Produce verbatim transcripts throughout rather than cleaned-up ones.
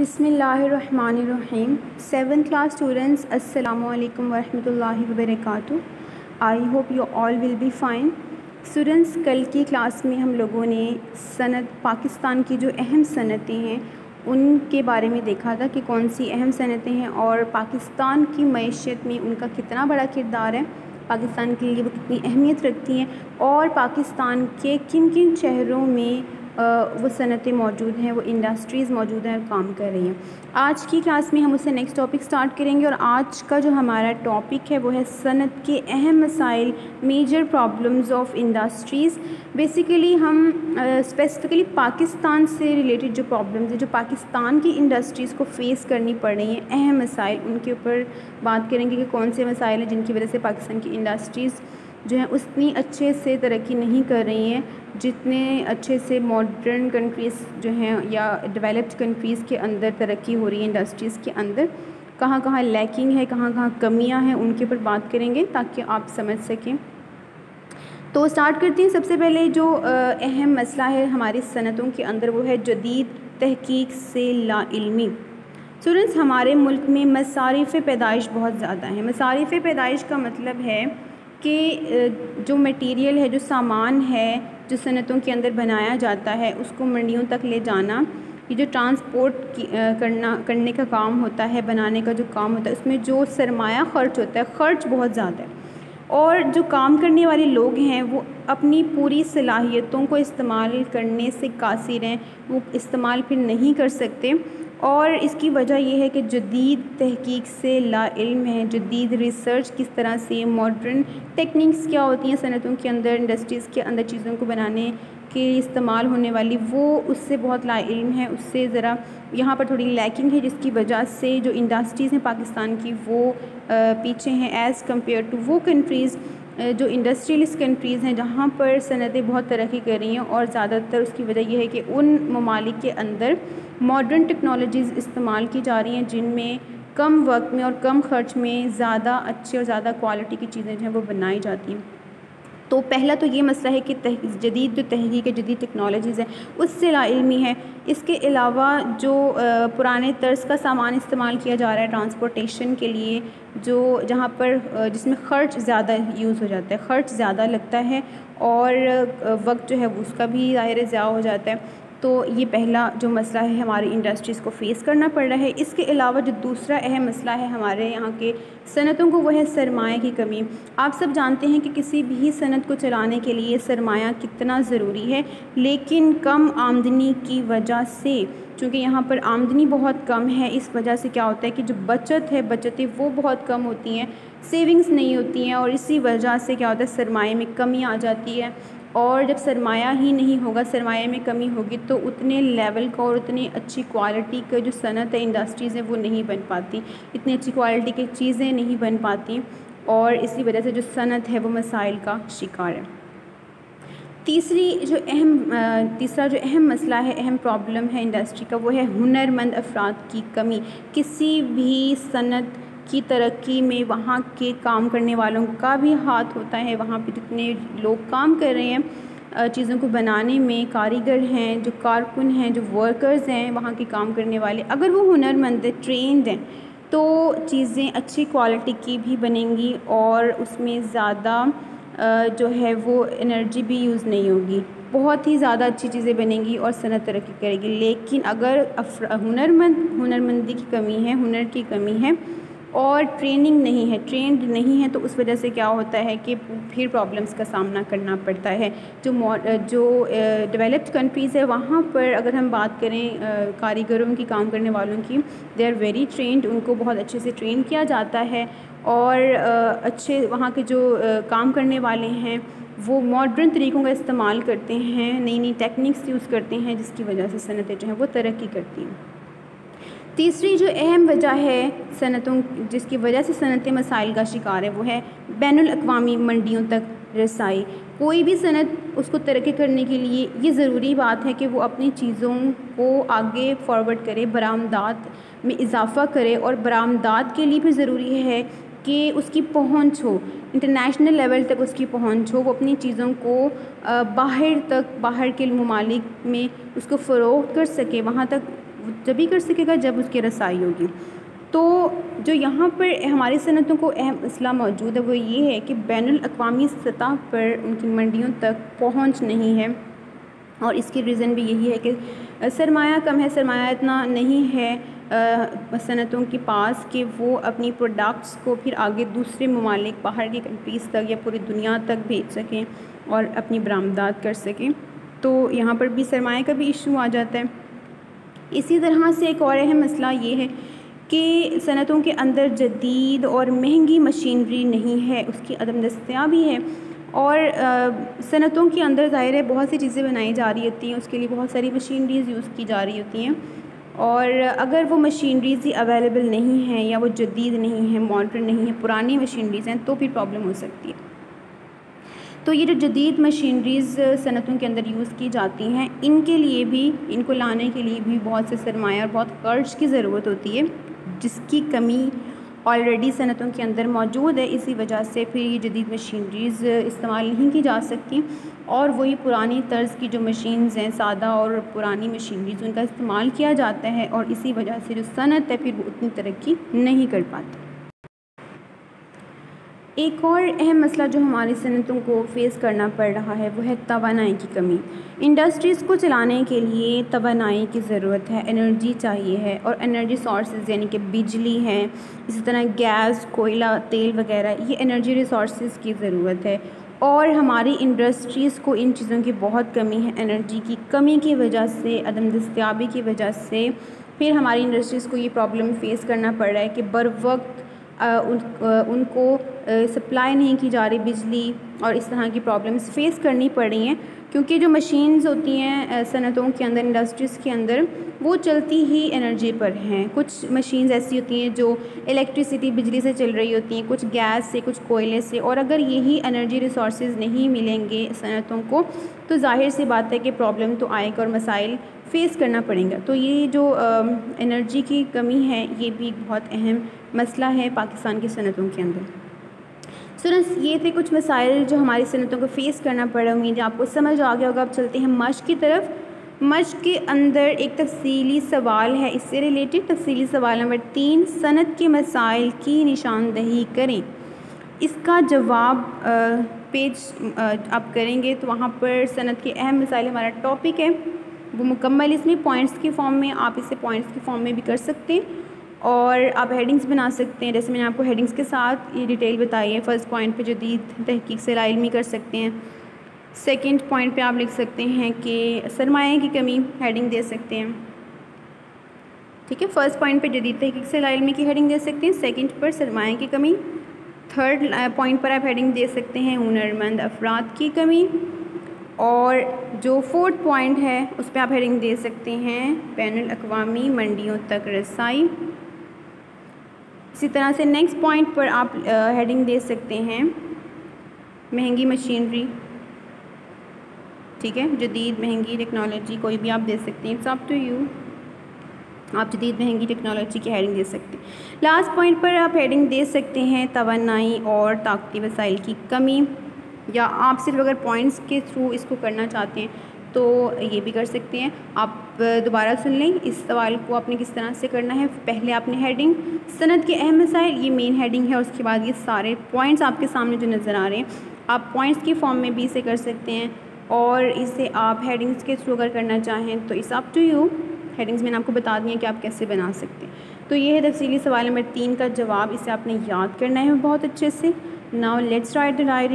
بسم اللہ الرحمن الرحیم. سیونتھ کلاس اسٹوڈنٹس، السلام علیکم ورحمۃ اللہ وبرکاتہ. I hope you all will be fine. Students, کل کی کلاس میں ہم لوگوں نے صنعت پاکستان کی جو اہم صنعتیں ہیں ان کے بارے میں دیکھا تھا کہ کون سی اہم صنعتیں ہیں اور پاکستان کی معیشت میں ان کا کتنا بڑا کردار ہے، پاکستان کے لیے وہ کتنی اہمیت رکھتی ہیں اور پاکستان کے کن کن شہروں میں وہ صنعتیں موجود ہیں، وہ انڈسٹریز موجود ہیں اور کام کر رہی ہیں. آج کی کلاس میں ہم اس سے نیکسٹ ٹاپک سٹارٹ کریں گے اور آج کا جو ہمارا ٹاپک ہے وہ ہے صنعت کے اہم مسائل، major problems of industries. Basically ہم اسپیسیفکلی پاکستان سے ریلیٹڈ جو پرابلمز ہیں، جو پاکستان کی انڈسٹریز کو فیس کرنی پڑ رہی ہیں، اہم مسائل، ان کے اوپر بات کریں گے کہ کون سے مسائل ہیں جن کی وجہ سے پاکستان کی انڈسٹریز جو ہیں اتنی اچھے سے ترقی نہیں کر رہی ہیں جتنے اچھے سے ماڈرن کنٹریز جو ہیں یا ڈیولپڈ کنٹریز کے اندر ترقی ہو رہی ہے. انڈسٹریز کے اندر کہاں کہاں لیکنگ ہے، کہاں کہاں کمیاں ہیں، ان کے اوپر بات کریں گے تاکہ آپ سمجھ سکیں. تو اسٹارٹ کرتے ہیں. سب سے پہلے جو اہم مسئلہ ہے ہماری صنعتوں کے اندر وہ ہے جدید تحقیق سے لا علمی. اسٹوڈنٹس، ہمارے ملک میں مصارف پیدائش بہت زیادہ ہیں. مصارف پیدائش کا مطلب ہے کہ جو میٹیریل ہے، جو سامان ہے جو صنعتوں کے اندر بنایا جاتا ہے اس کو منڈیوں تک لے جانا، یہ جو ٹرانسپورٹ کرنا کرنے کا کام ہوتا ہے، بنانے کا جو کام ہوتا ہے، اس میں جو سرمایہ خرچ ہوتا ہے، خرچ بہت زیادہ ہے اور جو کام کرنے والے لوگ ہیں وہ اپنی پوری صلاحیتوں کو استعمال کرنے سے قاصر ہیں، وہ استعمال پھر نہیں کر سکتے. اور اس کی وجہ یہ ہے کہ جدید تحقیق سے لا علم ہے. جدید ریسرچ کس طرح سے، ماڈرن ٹیکنیکس کیا ہوتی ہیں صنعتوں کے اندر، انڈسٹریز کے اندر چیزوں کو بنانے کے استعمال ہونے والی، وہ اس سے بہت لا علم ہے. اس سے ذرا یہاں پر تھوڑی لیکنگ ہے جس کی وجہ سے جو انڈسٹریز ہیں پاکستان کی وہ پیچھے ہیں ایز کمپیئر ٹو وہ کنٹریز جو انڈسٹریلسٹ کنٹریز ہیں جہاں پر صنعتیں بہت ترقی کر رہی ہیں. اور زیادہ تر اس کی وجہ یہ ہے کہ ان ممالک کے اندر ماڈرن ٹیکنالوجیز استعمال کی جا رہی ہیں جن میں کم وقت میں اور کم خرچ میں زیادہ اچھے اور زیادہ کوالٹی کی چیزیں جو ہیں وہ بنائی جاتی ہیں. تو پہلا تو یہ مسئلہ ہے کہ جدید جو تحقیق ہے، جدید ٹیکنالوجیز ہیں اس سے لا علمی ہے. اس کے علاوہ جو پرانے طرز کا سامان استعمال کیا جا رہا ہے ٹرانسپورٹیشن کے لیے، جو جہاں پر جس میں خرچ زیادہ یوز ہو جاتا ہے، خرچ زیادہ لگتا ہے اور وقت جو ہے اس کا بھی ظاہر ضیاع ہو جاتا ہے. تو یہ پہلا جو مسئلہ ہے ہماری انڈسٹریز کو فیس کرنا پڑ رہا ہے. اس کے علاوہ جو دوسرا اہم مسئلہ ہے ہمارے یہاں کے صنعتوں کو وہ ہے سرمایہ کی کمی. آپ سب جانتے ہیں کہ کسی بھی صنعت کو چلانے کے لیے سرمایہ کتنا ضروری ہے، لیکن کم آمدنی کی وجہ سے، چونکہ یہاں پر آمدنی بہت کم ہے، اس وجہ سے کیا ہوتا ہے کہ جو بچت ہے بچتیں وہ بہت کم ہوتی ہیں، سیونگز نہیں ہوتی ہیں اور اسی وجہ سے کیا ہوتا ہے سرمایہ میں کمی آ جاتی ہے. اور جب سرمایہ ہی نہیں ہوگا، سرمایہ میں کمی ہوگی تو اتنے لیول کا اور اتنی اچھی کوالٹی کا جو صنعت ہے، انڈسٹریز ہیں وہ نہیں بن پاتی، اتنی اچھی کوالٹی کی چیزیں نہیں بن پاتی اور اسی وجہ سے جو صنعت ہے وہ مسائل کا شکار ہے. تیسری جو اہم تیسرا جو اہم مسئلہ ہے، اہم پرابلم ہے انڈسٹری کا وہ ہے ہنرمند افراد کی کمی. کسی بھی صنعت کی ترقی میں وہاں کے کام کرنے والوں کا بھی ہاتھ ہوتا ہے. وہاں پہ جتنے لوگ کام کر رہے ہیں چیزوں کو بنانے میں، کاریگر ہیں، جو کارکن ہیں، جو ورکرز ہیں وہاں کے کام کرنے والے، اگر وہ ہنرمند ہیں، ٹرینڈ ہیں تو چیزیں اچھی کوالٹی کی بھی بنیں گی اور اس میں زیادہ جو ہے وہ انرجی بھی یوز نہیں ہوگی، بہت ہی زیادہ اچھی چیزیں بنیں گی اور صنعت ترقی کرے گی. لیکن اگر ہنرمند ہنرمندی کی کمی ہے، ہنر کی کمی ہے اور ٹریننگ نہیں ہے، ٹرینڈ نہیں ہے تو اس وجہ سے کیا ہوتا ہے کہ پھر پرابلمس کا سامنا کرنا پڑتا ہے. جو جو ڈیولپڈ کنٹریز ہے وہاں پر اگر ہم بات کریں کاریگروں کی، کام کرنے والوں کی، دے آر ویری ٹرینڈ، ان کو بہت اچھے سے ٹرین کیا جاتا ہے اور اچھے وہاں کے جو کام کرنے والے ہیں وہ ماڈرن طریقوں کا استعمال کرتے ہیں، نئی نئی ٹیکنیکس یوز کرتے ہیں جس کی وجہ سے صنعتیں جو ہیں وہ ترقی کرتی ہیں. تیسری جو اہم وجہ ہے صنعتوں جس کی وجہ سے صنعتیں مسائل کا شکار ہے وہ ہے بین الاقوامی منڈیوں تک رسائی. کوئی بھی صنعت اس کو ترقی کرنے کے لیے یہ ضروری بات ہے کہ وہ اپنی چیزوں کو آگے فارورڈ کرے، برآمدات میں اضافہ کرے اور برآمدات کے لیے بھی ضروری ہے کہ اس کی پہنچ ہو، انٹرنیشنل لیول تک اس کی پہنچ ہو، وہ اپنی چیزوں کو باہر تک، باہر کے ممالک میں اس کو فروخت کر سکے، وہاں تک وہ جبھی کر سکے گا جب اس کی رسائی ہوگی۔ تو جو یہاں پر ہماری صنعتوں کو اہم مسئلہ موجود ہے وہ یہ ہے کہ بین الاقوامی سطح پر ان کی منڈیوں تک پہنچ نہیں ہے، اور اس کی ریزن بھی یہی ہے کہ سرمایہ کم ہے، سرمایہ اتنا نہیں ہے صنعتوں کے پاس کہ وہ اپنی پروڈکٹس کو پھر آگے دوسرے ممالک، باہر کی کنٹریز تک یا پوری دنیا تک بھیج سکیں اور اپنی برآمدات کر سکیں۔ تو یہاں پر بھی سرمایہ کا بھی ایشو آ جاتا ہے۔ اسی طرح سے ایک اور اہم مسئلہ یہ ہے کہ صنعتوں کے اندر جدید اور مہنگی مشینری نہیں ہے، اس کی عدم دستیابی ہے، اور صنعتوں کے اندر ظاہر ہے بہت سی چیزیں بنائی جا رہی ہوتی ہیں، اس کے لیے بہت ساری مشینریز یوز کی جا رہی ہوتی ہیں، اور اگر وہ مشینریز ہی اویلیبل نہیں ہیں یا وہ جدید نہیں ہیں، ماڈرن نہیں ہیں، پرانی مشینریز ہیں، تو پھر پرابلم ہو سکتی ہے۔ تو یہ جو جدید مشینریز صنعتوں کے اندر یوز کی جاتی ہیں، ان کے لیے بھی، ان کو لانے کے لیے بھی بہت سے سرمایہ اور بہت قرض کی ضرورت ہوتی ہے، جس کی کمی آلریڈی صنعتوں کے اندر موجود ہے۔ اسی وجہ سے پھر یہ جدید مشینریز استعمال نہیں کی جا سکتی، اور وہی پرانی طرز کی جو مشینز ہیں، سادہ اور پرانی مشینریز، ان کا استعمال کیا جاتا ہے، اور اسی وجہ سے جو صنعت ہے پھر وہ اتنی ترقی نہیں کر پاتی۔ ایک اور اہم مسئلہ جو ہماری صنعتوں کو فیس کرنا پڑ رہا ہے وہ ہے توانائی کی کمی۔ انڈسٹریز کو چلانے کے لیے توانائی کی ضرورت ہے، انرجی چاہیے ہے، اور انرجی سورسز یعنی کہ بجلی ہے، اسی طرح گیس، کوئلہ، تیل وغیرہ، یہ انرجی ریسورسز کی ضرورت ہے، اور ہماری انڈسٹریز کو ان چیزوں کی بہت کمی ہے۔ انرجی کی کمی کی وجہ سے، عدم دستیابی کی وجہ سے پھر ہماری انڈسٹریز کو یہ پرابلم فیس کرنا پڑ رہا ہے کہ بر وقت ان کو سپلائی نہیں کی جا رہی بجلی، اور اس طرح کی پرابلمس فیس کرنی پڑ رہی ہیں، کیونکہ جو مشینز ہوتی ہیں صنعتوں کے اندر، انڈسٹریز کے اندر، وہ چلتی ہی انرجی پر ہیں۔ کچھ مشینز ایسی ہوتی ہیں جو الیکٹریسٹی، بجلی سے چل رہی ہوتی ہیں، کچھ گیس سے، کچھ کوئلے سے، اور اگر یہی انرجی ریسورسز نہیں ملیں گے صنعتوں کو تو ظاہر سی بات ہے کہ پرابلم تو آئے گا اور مسائل فیس کرنا پڑیں گا۔ تو یہ جو انرجی کی کمی ہے یہ بھی بہت اہم مسئلہ ہے پاکستان کی صنعتوں کے اندر۔ سٹوڈنٹس، یہ تھے کچھ مسائل جو ہماری صنعتوں کو فیس کرنا پڑ رہا ہے۔ امید ہے آپ کو سمجھ آ گیا ہوگا۔ اب چلتے ہیں مشق کی طرف۔ مشق کے اندر ایک تفصیلی سوال ہے اس سے ریلیٹڈ۔ تفصیلی سوال نمبر تین، صنعت کے مسائل کی نشاندہی کریں۔ اس کا جواب پیج آپ کریں گے تو وہاں پر صنعت کے اہم مسائل ہمارا ٹاپک ہے، وہ مکمل اس میں پوائنٹس کے فارم میں، آپ اسے پوائنٹس کے فارم میں بھی کر سکتے ہیں، اور آپ ہیڈنگز بنا سکتے ہیں، جیسے میں نے آپ کو ہیڈنگز کے ساتھ یہ ڈیٹیل بتائی ہے۔ فرسٹ پوائنٹ پہ جدید تحقیق سے لا علمی کر سکتے ہیں۔ سیکنڈ پوائنٹ پہ آپ لکھ سکتے ہیں کہ سرمایہ کی کمی، ہیڈنگ دے سکتے ہیں، ٹھیک ہے۔ فرسٹ پوائنٹ پہ جدید تحقیق سے لا علمی کی ہیڈنگ دے سکتے ہیں، سیکنڈ پر سرمایہ کی کمی، تھرڈ پوائنٹ پر آپ ہیڈنگ دے سکتے ہیں ہنرمند افراد کی کمی، اور جو فورتھ پوائنٹ ہے اس پہ آپ ہیڈنگ دے سکتے ہیں بین الاقوامی منڈیوں تک رسائی۔ اسی طرح سے نیکسٹ پوائنٹ پر آپ ہیڈنگ دے سکتے ہیں مہنگی مشینری، ٹھیک ہے، جدید مہنگی ٹیکنالوجی، کوئی بھی آپ دے سکتے ہیں، اٹس اپ ٹو یو، آپ جدید مہنگی ٹیکنالوجی کی ہیڈنگ دے سکتے ہیں۔ لاسٹ پوائنٹ پر آپ ہیڈنگ دے سکتے ہیں توانائی اور طاقتی وسائل کی کمی، یا آپ صرف اگر پوائنٹس کے تھرو اس کو کرنا چاہتے ہیں تو یہ بھی کر سکتے ہیں۔ آپ دوبارہ سن لیں اس سوال کو آپ نے کس طرح سے کرنا ہے۔ پہلے آپ نے ہیڈنگ صنعت کے اہم مسائل، یہ مین ہیڈنگ ہے، اور اس کے بعد یہ سارے پوائنٹس آپ کے سامنے جو نظر آ رہے ہیں آپ پوائنٹس کی فارم میں بھی اسے کر سکتے ہیں، اور اسے آپ ہیڈنگس کے تھرو اگر کرنا چاہیں تو it's up to you. Headings میں نے آپ کو بتا دیا کہ آپ کیسے بنا سکتے ہیں۔ تو یہ ہے تفصیلی سوال نمبر تین کا جواب، اسے آپ نے یاد کرنا ہے بہت اچھے سے۔ Now let's write the diary.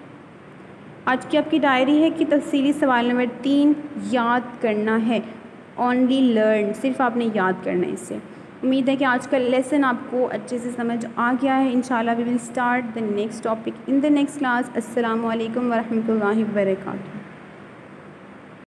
آج کی آپ کی ڈائری ہے کہ تفصیلی سوال نمبر تین یاد کرنا ہے، اونلی لرن، صرف آپ نے یاد کرنا ہے اسے۔ امید ہے کہ آج کا لیسن آپ کو اچھے سے سمجھ آ گیا ہے۔ انشاءاللہ we will start the next topic in the next class. السلام علیکم ورحمۃ اللہ وبرکاتہ۔